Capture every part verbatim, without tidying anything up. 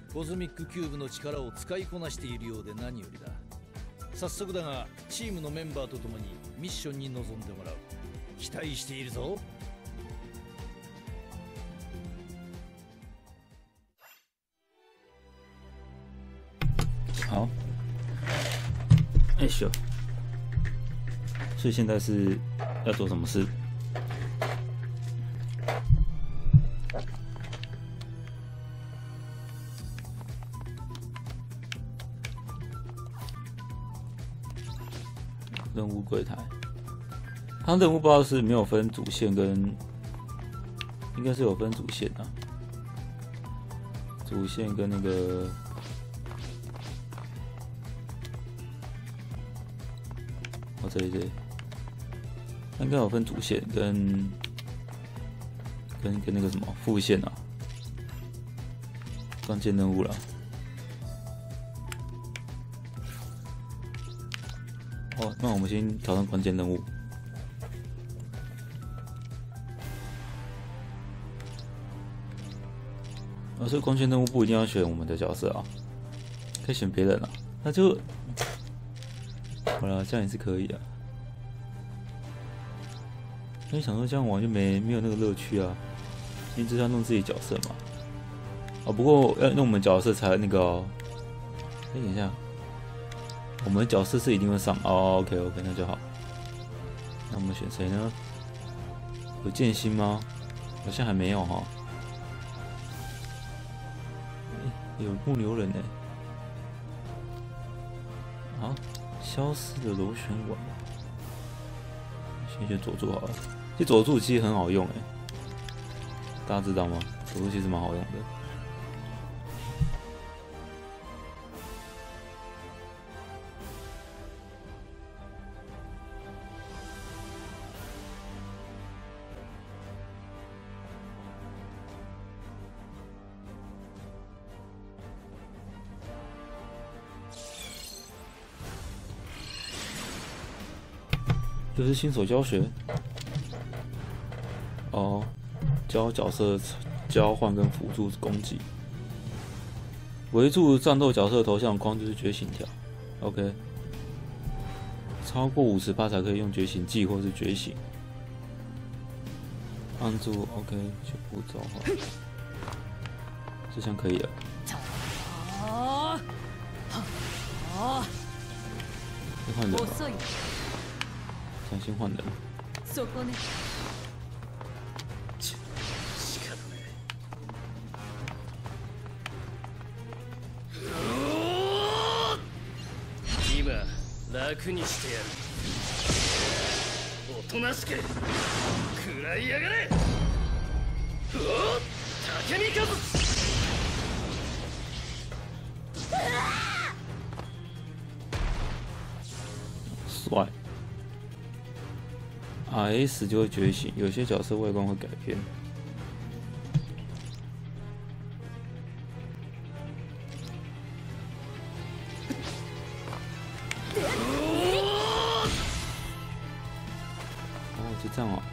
コズミックキューブの力を使いこなしているようで何よりだ。早速だがチームのメンバーと共にミッションに臨んでもらう。期待しているぞ。 好，哎咻，所以现在是要做什么事？任务柜台，它任务不知道是没有分主线跟，应该是有分主线啊，主线跟那个。哦，这里这里，应该有分主线跟跟跟那个什么副线啊，关键任务啦。哦，那我们先挑战关键任务。啊，所以关键任务不一定要选我们的角色啊，可以选别人啊，那就。好了，这样也是可以的。因为想说这样玩就没没有那个乐趣啊，因为就是要弄自己角色嘛。哦，不过要弄我们角色才那个哦。哎，等一下，我们角色是一定会上哦。OK OK， 那就好。那我们选谁呢？有剑心吗？好像还没有哈。有木牛人呢。好。消失的螺旋丸，先选佐助好了。其实佐助其实很好用哎，大家知道吗？佐助其实蛮好用的。这是新手教学哦，教角色交换跟辅助攻击，围住战斗角色头像框就是觉醒条 ，OK， 超过五十趴才可以用觉醒技或是觉醒，按住 OK 全部召唤，这项可以了。先换人吧。想先换人。 そこね。 仕方ねえ。今楽にしてやる。おとなしく食らいやがれ。おっ、竹見和。 帅。R S 就会觉醒，有些角色外观会改变。哦，就这样哦。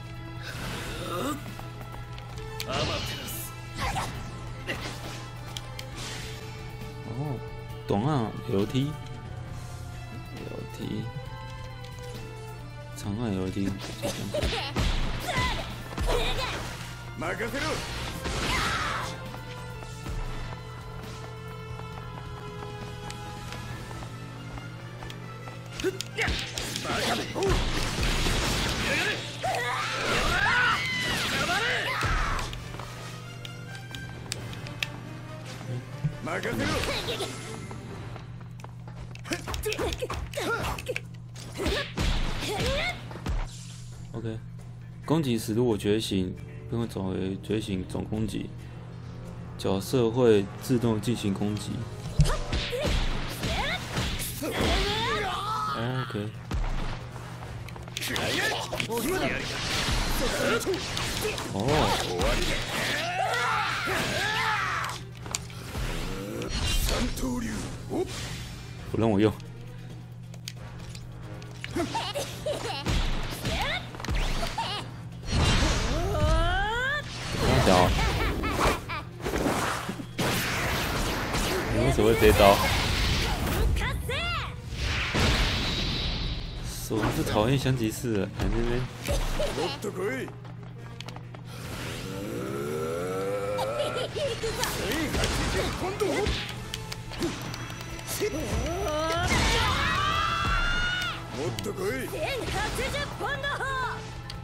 哦，懂啊，楼梯，楼梯。长按 L D， 任せろ。バカめ。任せろ。 OK， 攻击时如果觉醒，并会转为觉醒总攻击，角色会自动进行攻击。OK。哦。不让我用。小， 所谓这一刀。手是讨厌香吉士了，在这边。 もっと来い。せんはちじゅっポンド砲。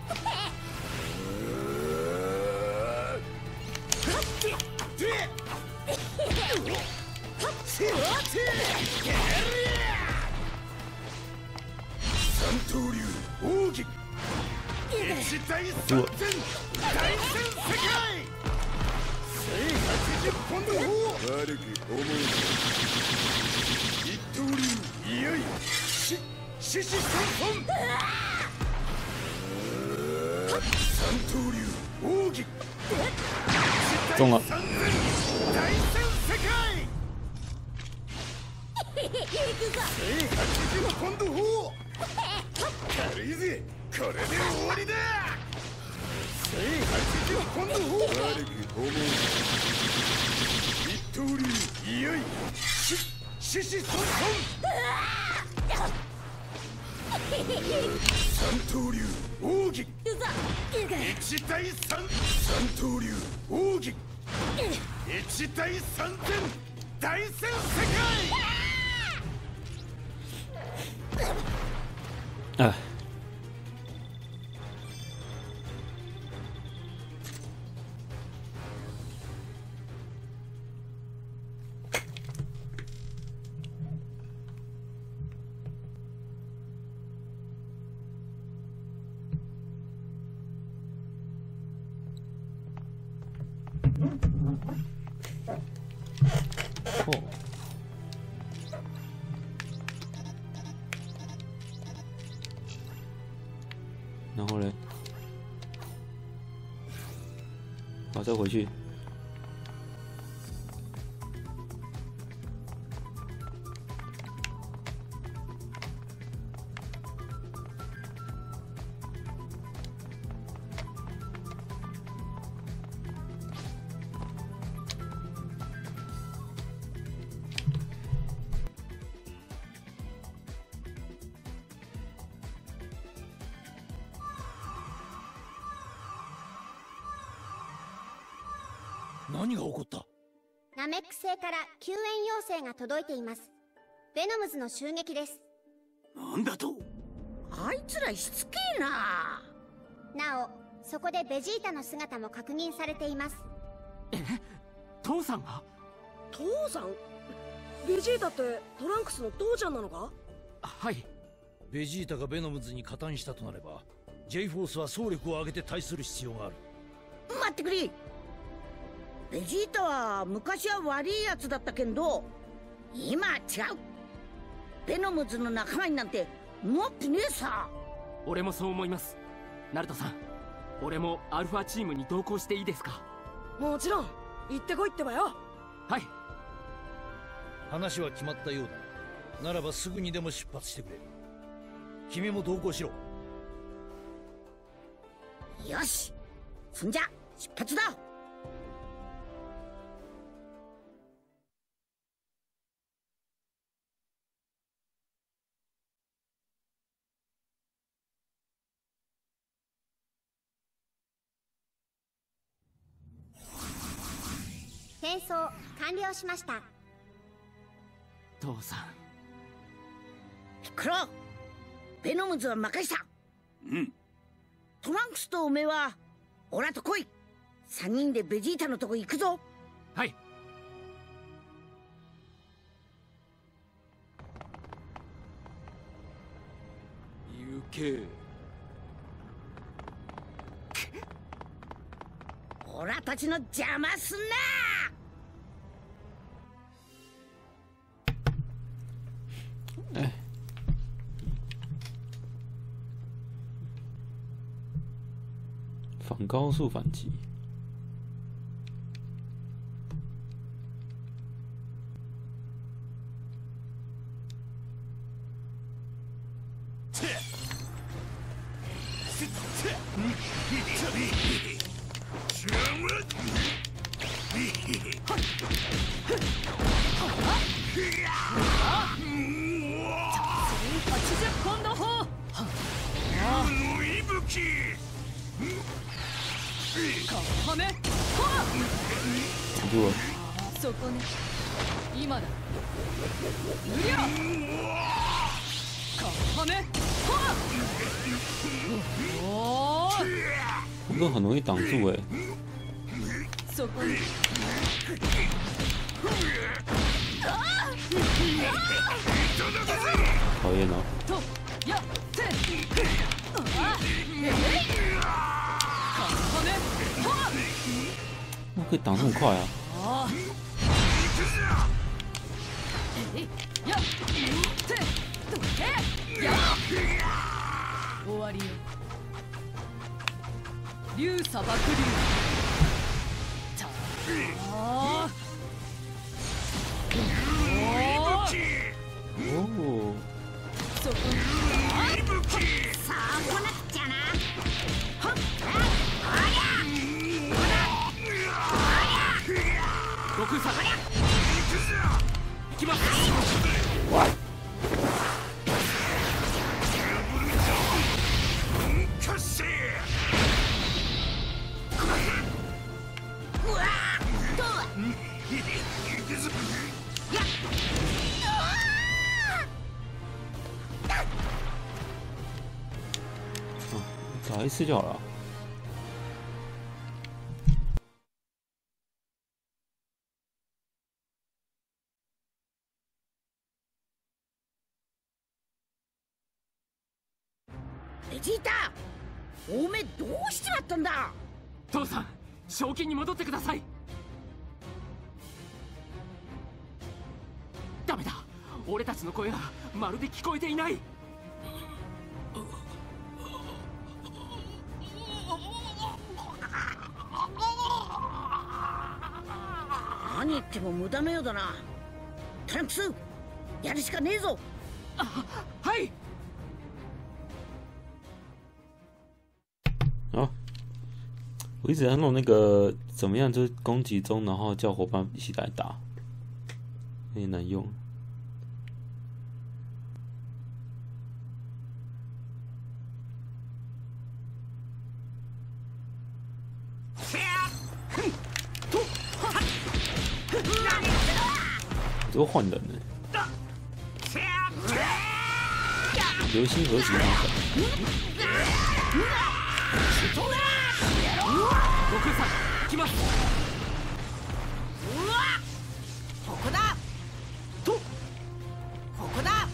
三刀流奥義一対三千大戦世界せんはちじゅっポンド砲。悪く思うな。一刀流いよいよし獅子三本。三刀流奥義中了。 大戦世界せんはちじゅっポンド砲。軽いぜ。これで終わりだ。せんはちじゅっポンド砲。悪く思うな。一刀流いよいよし獅子三本。三刀流奥義一対三。三刀流奥義一対三千大戦世界。 哎。哦。然后嘞，好，再回去。 何が起こった？ ナメック星から救援要請が届いています。ベノムズの襲撃です。 なんだと？ あいつらしつけえな。 なお、そこでベジータの姿も確認されています。 え？父さんが？ 父さん？ベジータってトランクスの父ちゃんなのか？ はい。 ベジータがベノムズに加担したとなれば J フォースは総力を挙げて対する必要がある。 待ってくれ。ベジータは昔は悪いやつだったけど今は違う。ベノムズの仲間になんて持ってねえさ。 俺もそう思います。ナルトさん、俺もアルファチームに同行していいですか？ もちろん行ってこいってばよ。 はい。 話は決まったようだ。ならばすぐにでも出発してくれ。君も同行しろ。 よし、そんじゃ出発だ。 転送完了しました。 父さん。 ピッコロ、ベノムズは任した。 うん。 トランクスとおめえはオラと来い。三人でベジータのとこ行くぞ。 はい。 行け。 オラたちの邪魔すんな。 哎，反高速反击。 ポンド砲。 息吹。 はめ。 挡住了。 そこね。今だ。うりゃ。はめ。おお。 这个很容易挡住哎。 そこね。 讨厌哦。我可以挡那么快啊！ 終わりよ。竜砂漠竜。たあ。 哦。 そこに。 さあこうなっちゃな。はっ。 悟空さん、行きます。 うわーと。 打一次就好了。 ベジータ、おめえどうしちまったんだ。 父さん、正気に戻ってください。ダメだ、俺たちの声がまるで聞こえていない。 何言っても無駄のようだな。トランクス、やるしかねえぞ。 あ、はい。 啊！我一直在弄那个怎么样，就是攻击中，然后叫伙伴一起来打，有点难用。我这个换人呢，流星合体那个。 悟空さん、行きます。 うわ、ここだ。と、ここだ。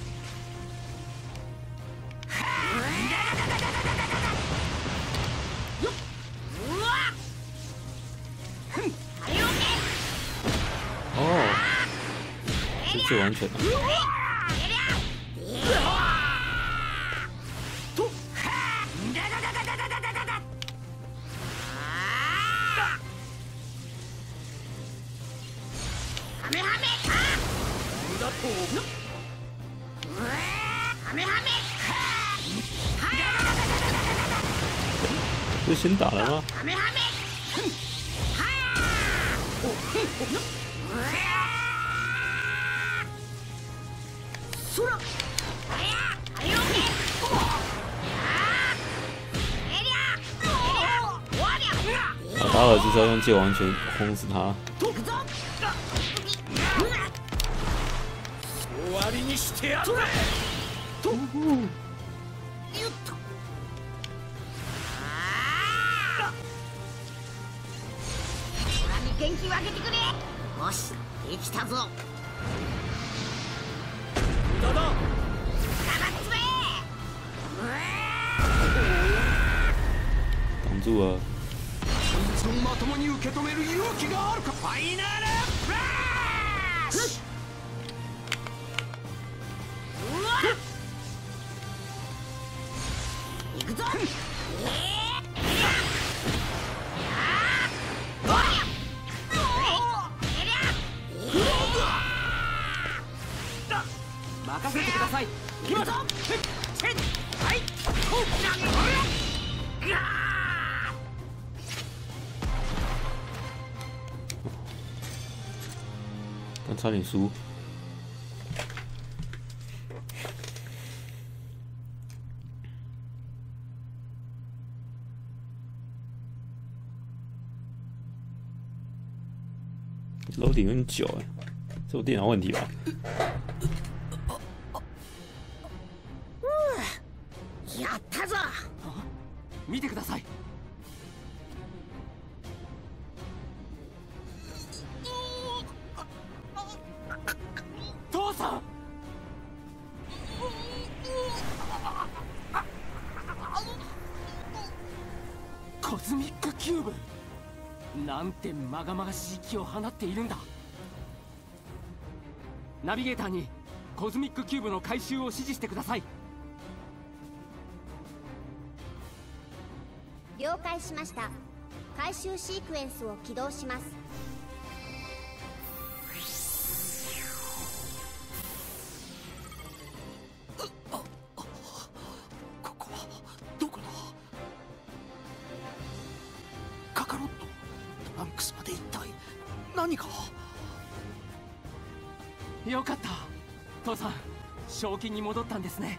よっ、うわ。はいよね。 哦，是最完全的。不是先打了吗？打打了就是要用界王拳轰死他。 終わりにしてやる。 と。よっと。元気をあげてくれ。よし、できたぞ。 無駄だ。 ガバッツめ。 挡住了。 一度まともに受け止める勇気があるか。ファイナルフラッシュ。 うわ。行くぞ。 任せてください。行きます。はい。 差点输。楼顶有点久哎，是我电脑问题吧？ やったぞ。 見てください。父さん。コズミックキューブ。なんてまがまがしい気を放っているんだ。ナビゲーターにコズミックキューブの回収を指示してください。 了解しました。回収シークエンスを起動します。 ここはどこだ？カカロット、トランクスまで一体何か。 よかった。父さん、正気に戻ったんですね。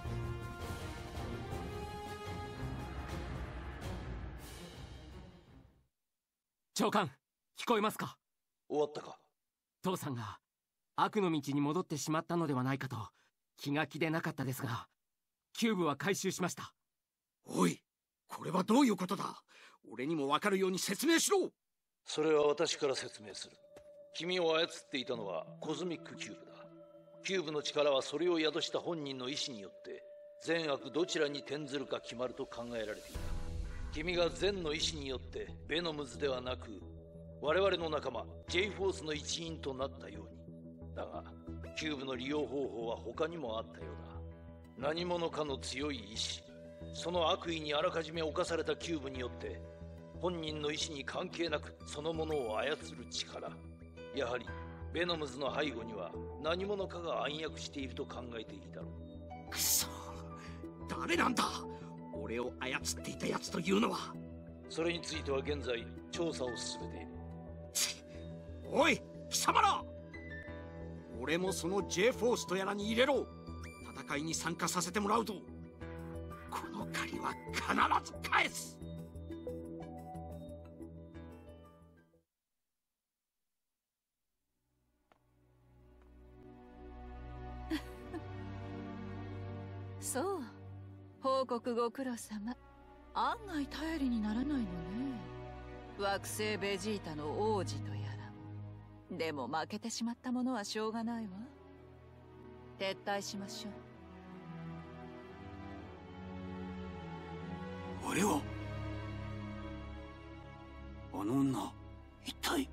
長官、聞こえますか？ 終わったか？ 父さんが悪の道に戻ってしまったのではないかと気が気でなかったですが、キューブは回収しました。 おい、これはどういうことだ？俺にも分かるように説明しろ。 それは私から説明する。君を操っていたのはコズミックキューブだ。キューブの力はそれを宿した本人の意志によって善悪どちらに転ずるか決まると考えられていた。君が善の意志によってベノムズではなく我々の仲間 J フォースの一員となったように。だがキューブの利用方法は他にもあったようだ。何者かの強い意志、その悪意にあらかじめ侵されたキューブによって本人の意志に関係なくそのものを操る力。やはりベノムズの背後には何者かが暗躍していると考えていいだろう。 くそ、誰なんだ俺を操っていたやつというのは。 それについては現在調査を進めている。 おい貴様ら、俺もその J フォースとやらに入れろ。戦いに参加させてもらうとこの借りは必ず返す。 そう、報告ご苦労様。案外頼りにならないのね。惑星ベジータの王子とやら。でも負けてしまったものはしょうがないわ。撤退しましょう。俺はあの女一体。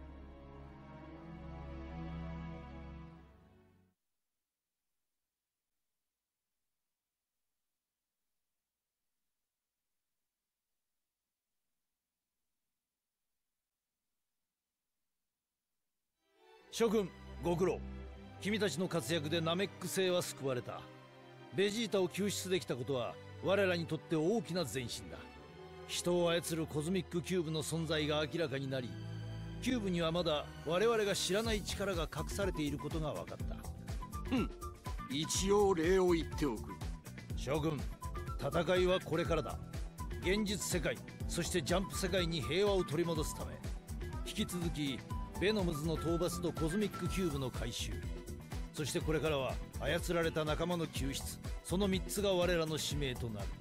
諸君ご苦労。君たちの活躍でナメック星は救われた。ベジータを救出できたことは我らにとって大きな前進だ。人を操るコズミックキューブの存在が明らかになり、キューブにはまだ我々が知らない力が隠されていることが分かった。 うん、一応礼を言っておく。 諸君、戦いはこれからだ。現実世界、そしてジャンプ世界に平和を取り戻すため、引き続きベノムズの討伐とコズミックキューブの回収、そしてこれからは操られた仲間の救出、そのみっつが我らの使命となる。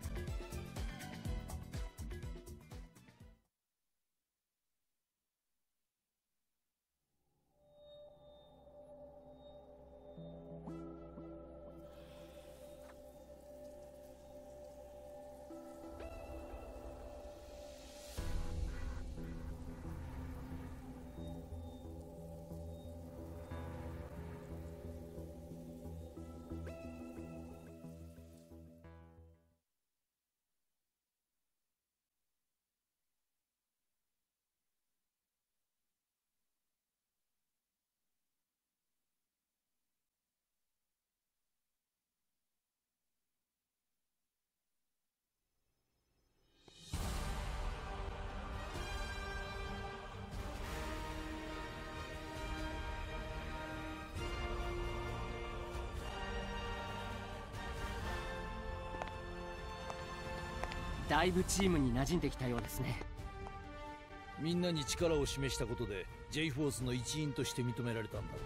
だいぶチームに馴染んできたようですね。 みんなに力を示したことで J フォースの一員として認められたんだ。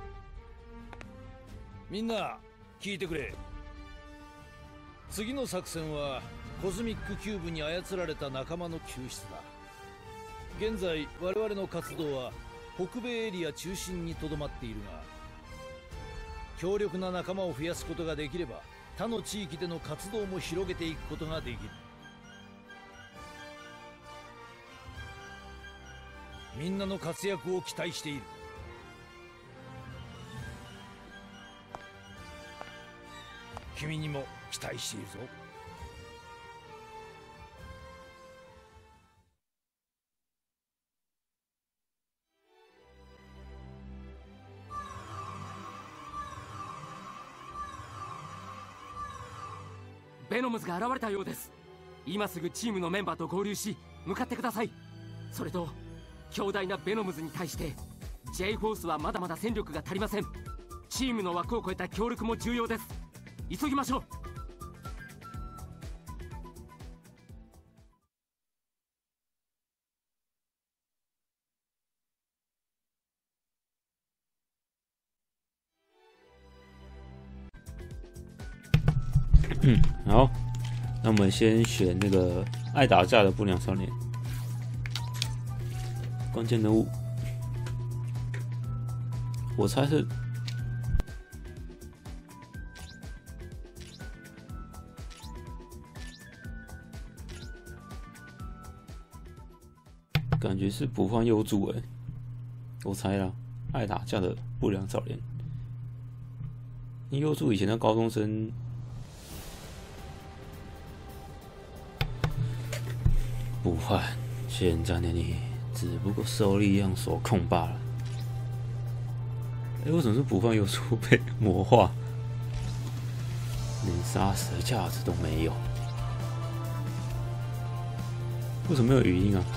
みんな聞いてくれ。次の作戦はコズミックキューブに操られた仲間の救出だ。現在我々の活動は北米エリア中心にとどまっているが、強力な仲間を増やすことができれば他の地域での活動も広げていくことができる。みんなの活躍を期待している。君にも期待しているぞ。 ベノムズが現れたようです。今すぐチームのメンバーと合流し向かってください。それと強大なベノムズに対して J フォースはまだまだ戦力が足りません。チームの枠を超えた協力も重要です。急ぎましょう。 嗯，好，那我们先选那个爱打架的不良少年，关键人物，我猜是感觉是捕幻幼助哎，我猜啦，爱打架的不良少年，因为幼助以前的高中生。捕幻，现在的你只不过受力量所控罢了。哎、欸，为什么是捕幻幼助被魔化，连杀死的价值都没有？为什么没有语音啊？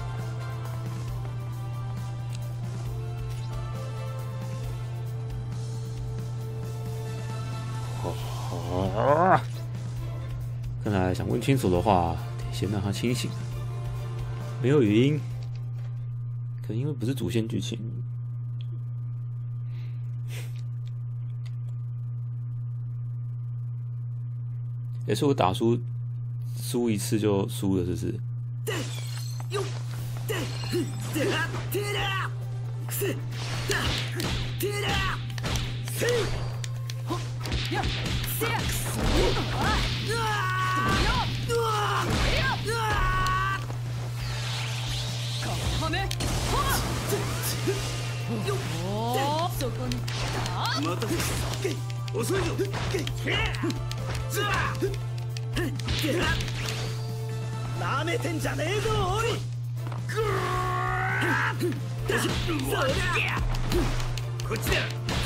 哦，看来想问清楚的话，得先让他清醒。没有语音，可能因为不是主线剧情。也是我打输输一次就输了，是不是？ そこにまた遅いぞ。なめてんじゃねえぞおい。こっちだ。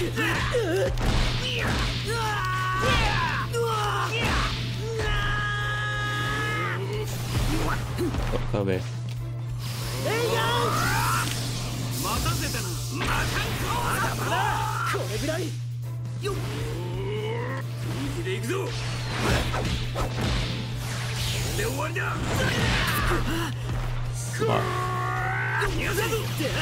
靠北。 待たせたな。またまだまだこれぐらいよっ。本気で行くぞ。これで終わりだ。 是吧？ 逃がさぞ。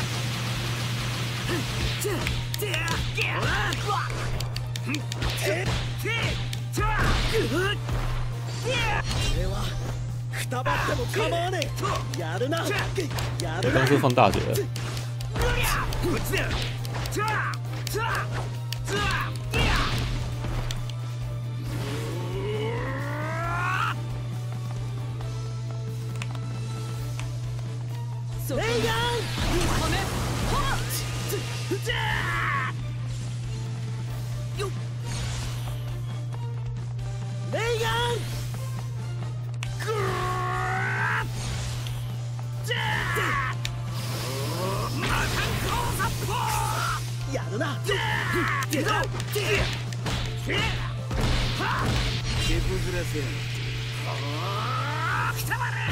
俺はくたばっても構わねえ。やるな。やるな。 刚是放大嘴了。 こっちだ。 そこにやるな。手ぶずらせ。くたばれ。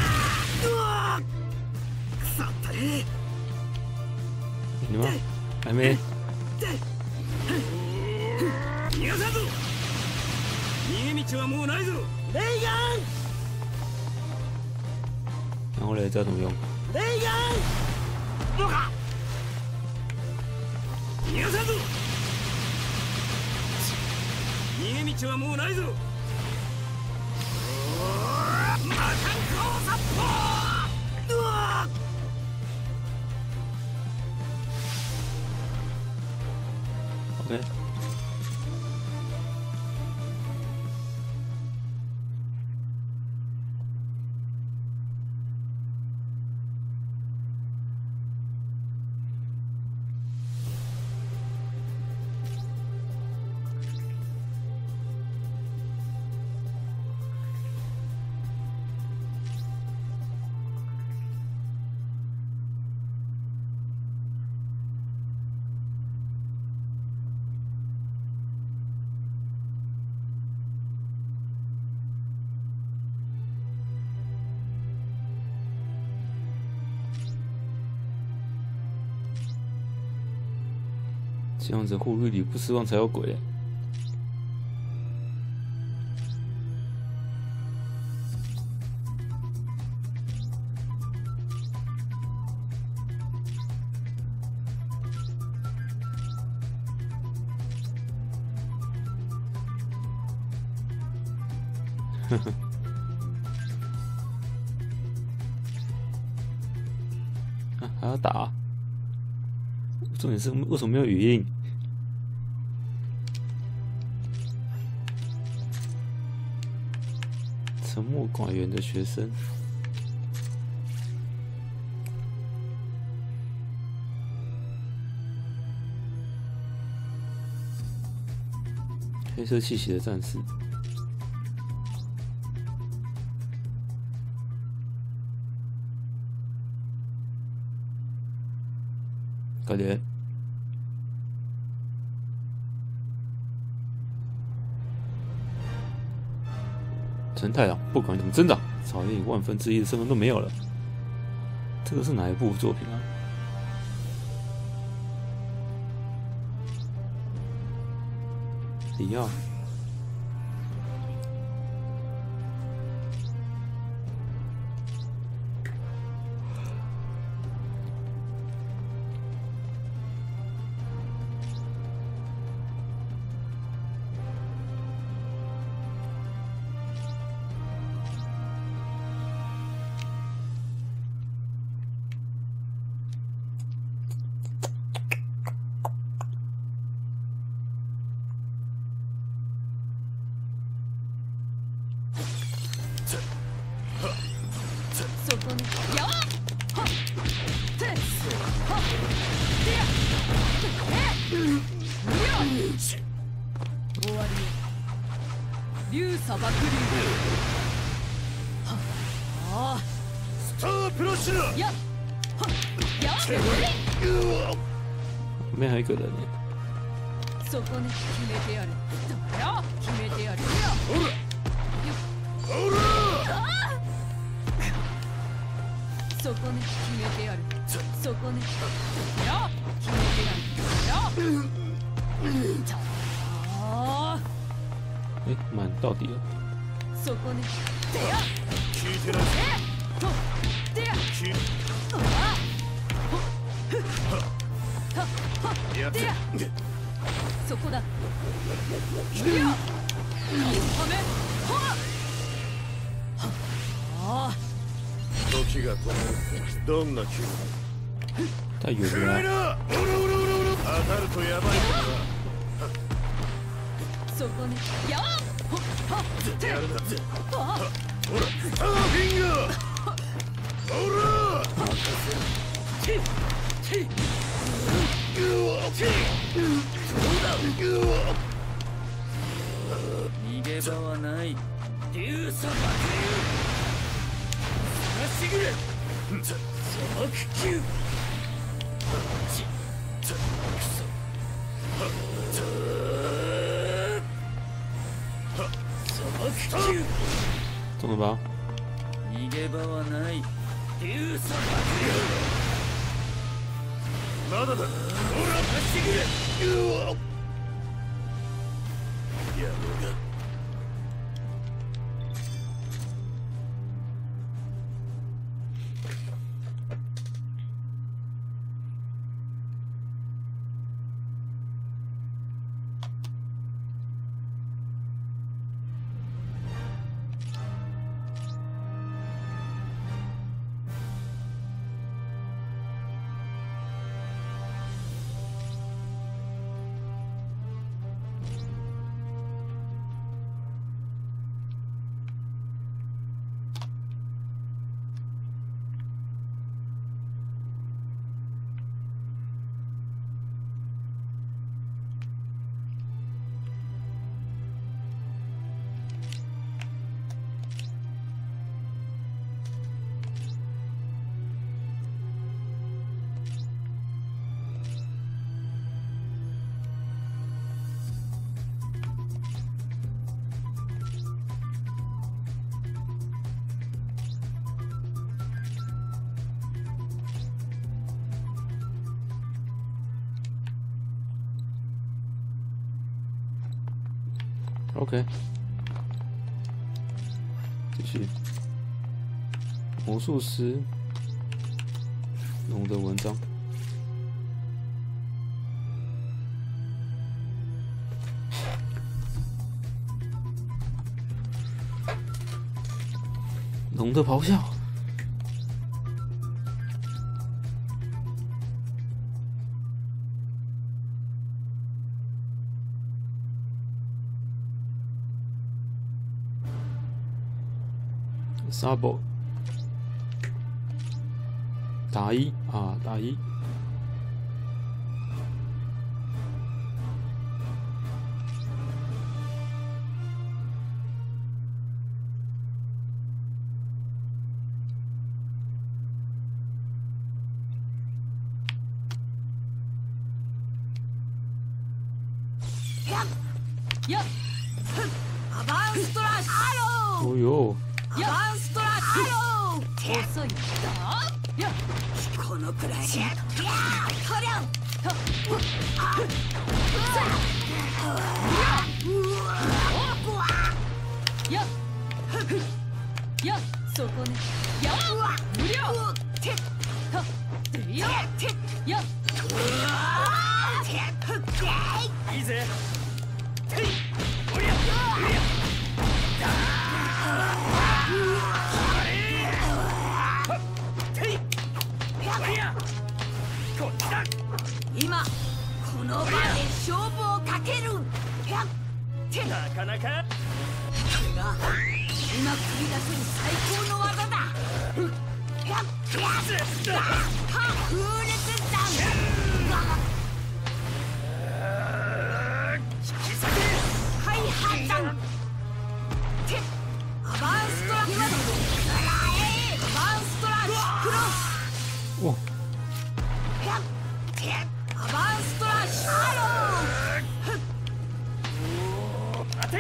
腐ったね。 你吗？还没。 逃がさぞ。逃げ道はもうないぞ。レイガン。 然后嘞，这要怎么用？ レイヤーどうか逃がさんぞ。逃げ道はもうないぞ。魔漢光殺法。うわ OK。这样子护律里不失望才有鬼。呵呵。啊，还要打？重点是为什么没有语音？沉默寡言的学生，黑色气息的战士，快点！陈太郎，不管你怎么挣扎，草原里万分之一的身份都没有了。这个是哪一部作品啊？里奥。 竜砂漠竜はあスタープラッシュだ。 やっやっ旁边还有一个人呢。 そこね決めてやる。だよ決めてやる。 ほらほらそこね決めてやる。そこねだよ決めてやる。だよああ哎，满到底了。 そこねでや聞いてない。 とでや聞いあやってでやそこだ。いやはめはああ時が止まる。どんな気分？ 太远暗い了啊。 な。おらおらおらおら。当たるとやばいからな。 そこねやほはってやるな。 あほらスターフィンガー。ほらちちうわちそうだ。うわ逃げ場はない。 竜砂漠竜。まっしぐれ。砂漠球。ちちくそ。砂漠球。 中了吧？ 逃げ場はない。 竜砂漠竜。まだだ。ほらまっしぐれ。うわやめが。 OK， 继续。魔术师龙的文章。龙的咆哮。Sabo 打一啊，打一。 やっアバンストラッシュアロー哦哟， アバンストラッシュアロー遅いやっこのくらいでやっとりゃやっやっそこねやっ無料てはやっやっいいぜおりゃ今この場で勝負をかけるなかなかこれが今繰り出せる最高の技だ風烈弾開発弾アバンストラッシュアバンストラッシュクロス哦， アバンストラッシュアロー当て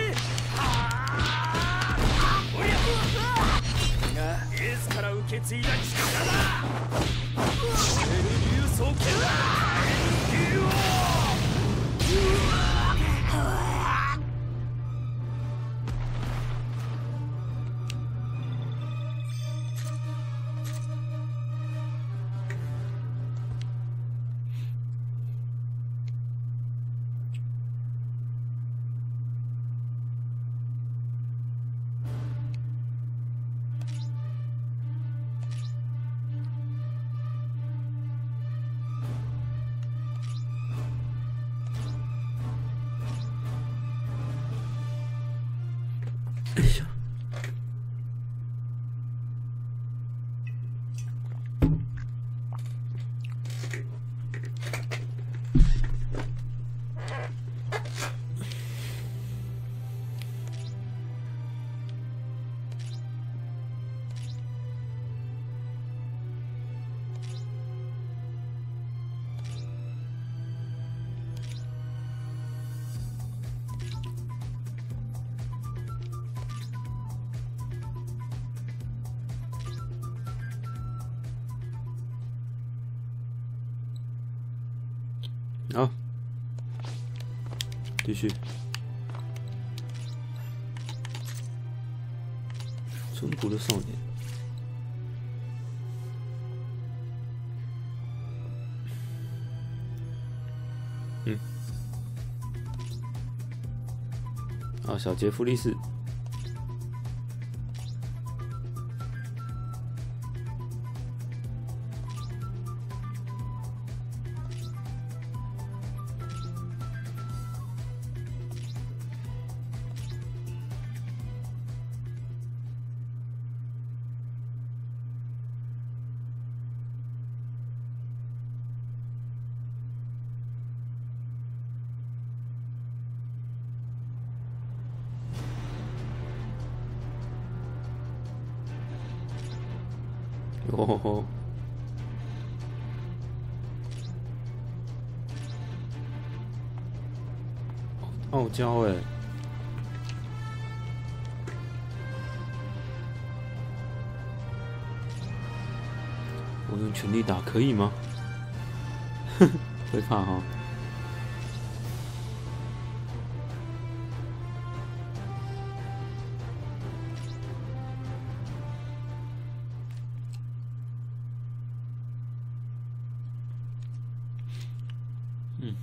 おりゃがエースから受け継いだ力だ流走剣だ哎呀，好，继续。淳朴的少年。嗯。啊，小杰弗利斯。哦吼，傲娇哎！我用全力打可以吗？会怕哈。 嗯。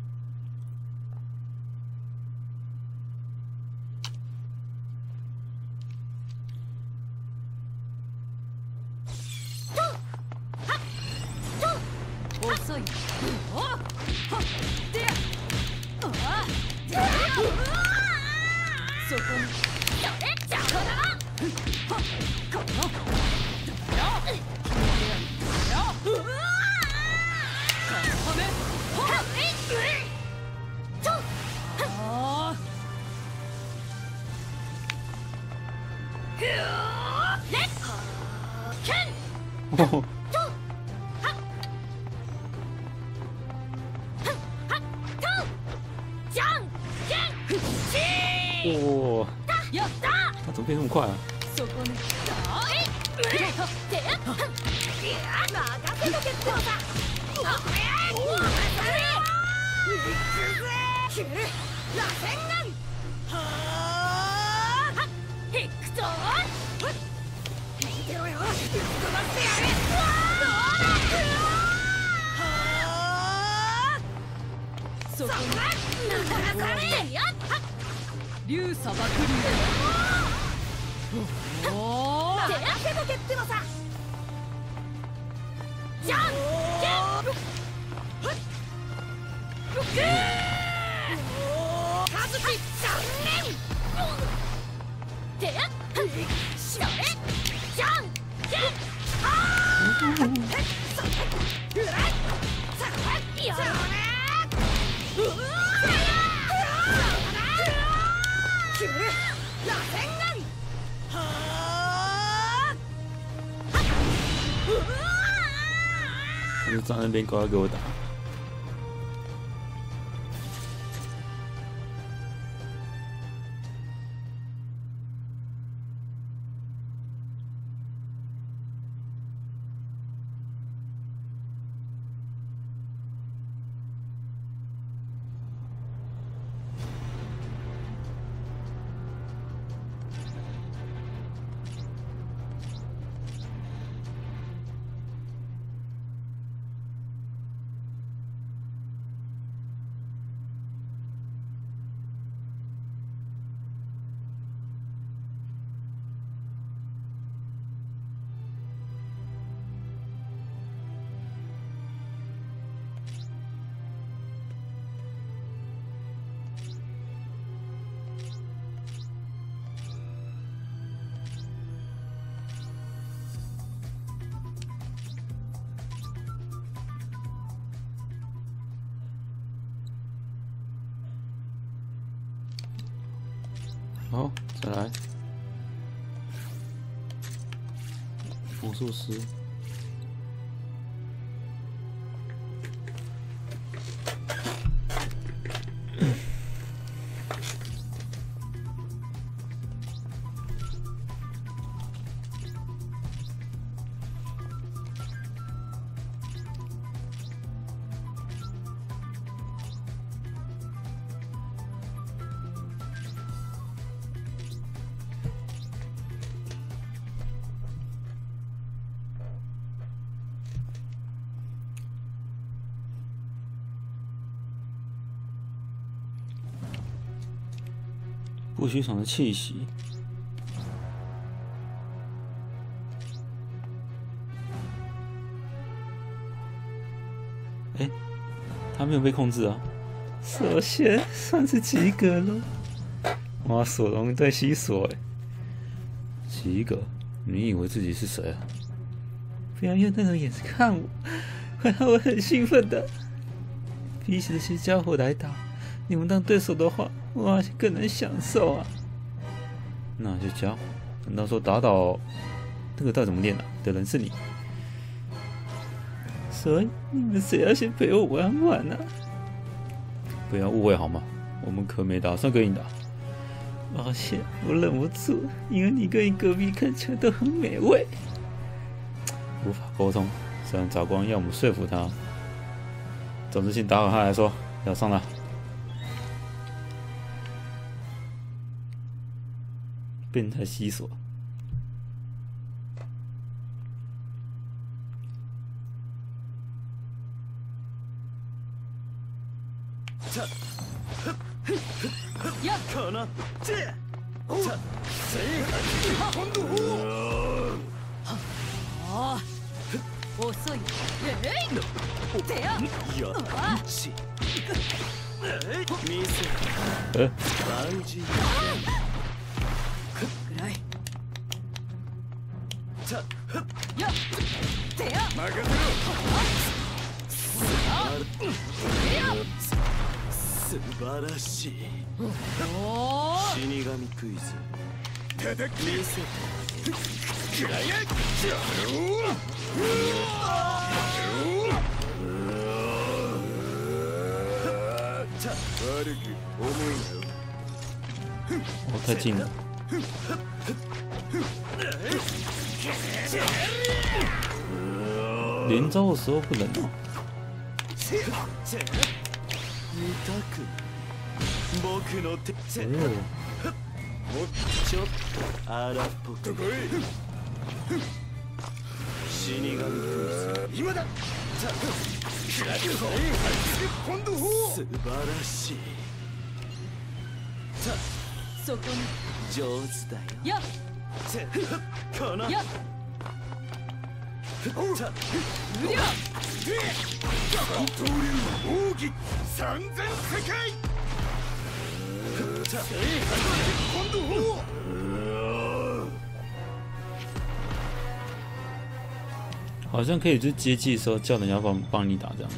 遅い。おっ。で。ああ。そこに。それじゃこだ。この。よ。よ。うわ。かめ。ほら。ちょ。ああ。ふよ。レッ。ケン。 哇！他怎么变那么快啊？ 竜砂漠竜。おお。手当てとけってのさ。じゃんけん。グー。カズキ残念。手当て。それ。じゃんけん。ああ。うらい。さあ、よ。うわ。 他就站那边过来给我打。好，再来魔术师。不寻常的气息。哎，他没有被控制啊。首先算是及格了。哇，索隆在吸索哎。及格？你以为自己是谁啊？不要用那种眼神看我，会让我很兴奋的。比起这些家伙来打，你们当对手的话，我好像更能享受啊。那些家伙，等到说打倒那个到底怎么练啊的人是你，所以你们谁要先陪我玩玩啊？不要误会好吗？我们可没打算跟你打。抱歉，我忍不住，因为你跟你隔壁看起来都很美味，无法沟通。虽然早光要我们说服他，总之先打好他来说，要上了。变态西索。 やっかなぜお正解今度ほああ遅いえいてややあち見せえバンジーぐらいたやてや任せろ素晴らしいおー死神クイズ叩き見せてくらえ悪く思うなよ哦，太近了。连招的时候不能哦。 見たく僕の手哦， もうちょっと荒っぽく死神クイズ今だ素晴らしいそこ上手だよにやっこのやっうりゃ三刀流奥義三千世界今度好像可以，就是接机的时候叫人家帮帮你打这样。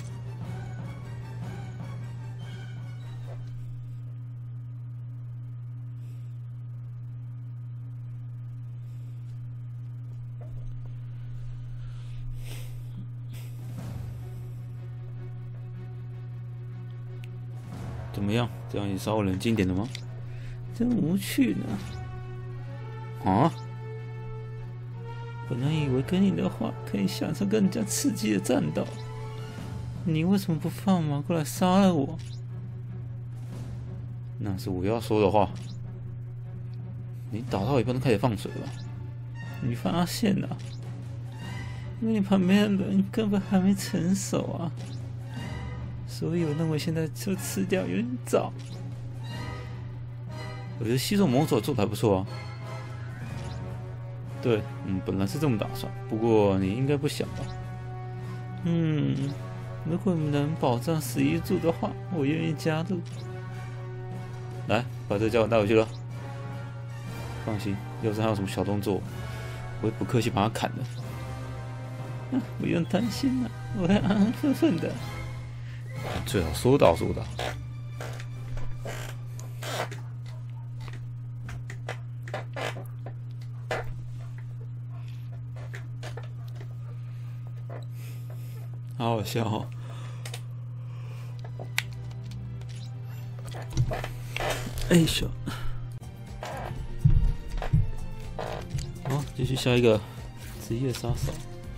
怎么样？这样也稍微冷静点了吗？真无趣呢。啊？本来以为跟你的话可以享受更加刺激的战斗，你为什么不放马过来杀了我？那是我要说的话。你打到一半就开始放水了，你发现了、啊？因为你旁边的人根本还没成熟啊，所以我认为现在就吃掉有点早。我觉得吸收魔手做的还不错啊。对，嗯，本来是这么打算，不过你应该不想吧？嗯，如果你能保障十一柱的话，我愿意加入。来，把这家伙带回去了。放心，要是还有什么小动作，我会不客气把他砍了。啊，不用担心了，我会安安分分的。最好说到做到。好好笑哦！哎咻！好，继续下一个职业杀手。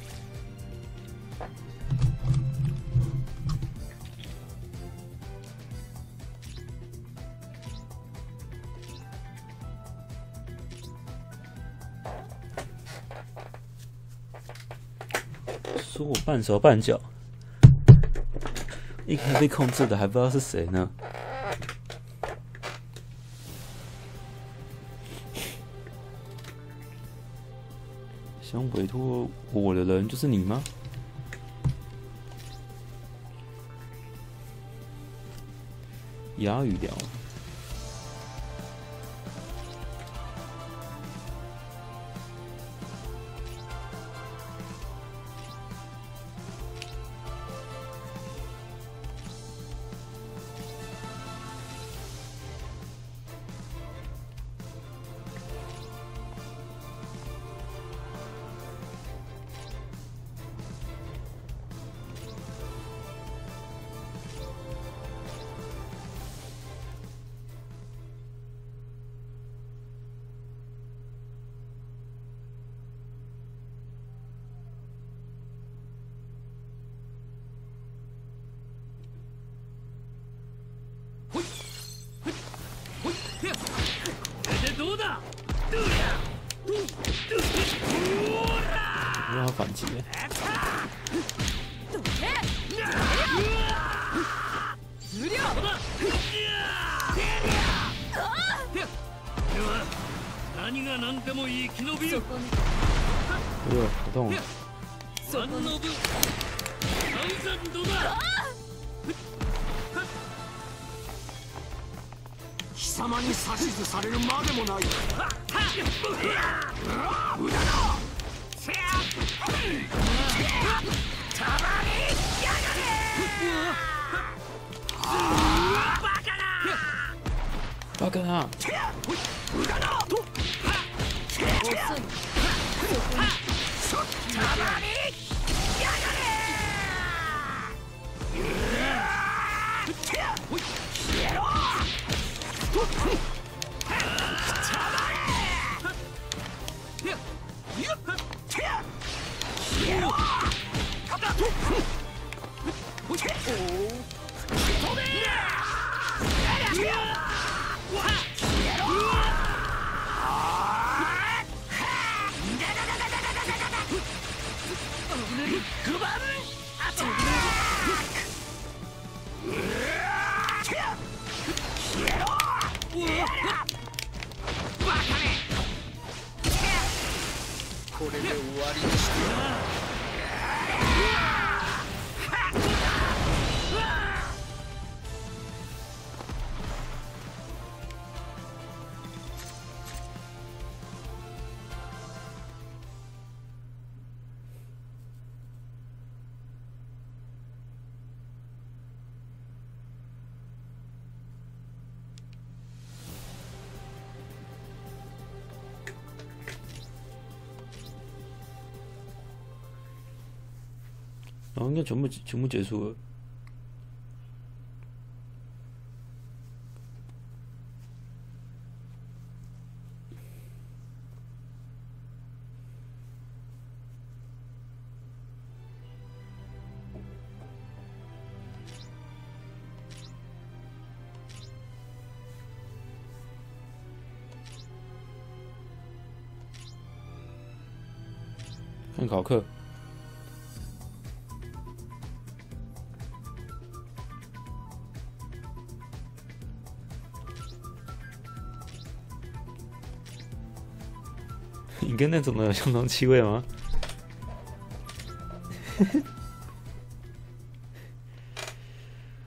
说我半手半脚，一开始被控制的还不知道是谁呢。想委托我的人就是你吗？哑语聊。让他反击了。 うりゃも生き延びる。 哎呦，好痛！ 三の部三千度だ。貴様に指図されるまでもない。無駄だ。たまにやがれ。バカな。 バカな。 無駄だ。遅い。たまにやがれ。消えろ。これで終わりにしてな。 然后应该全部全部结束了。看考课。你跟那种的有相同气味吗？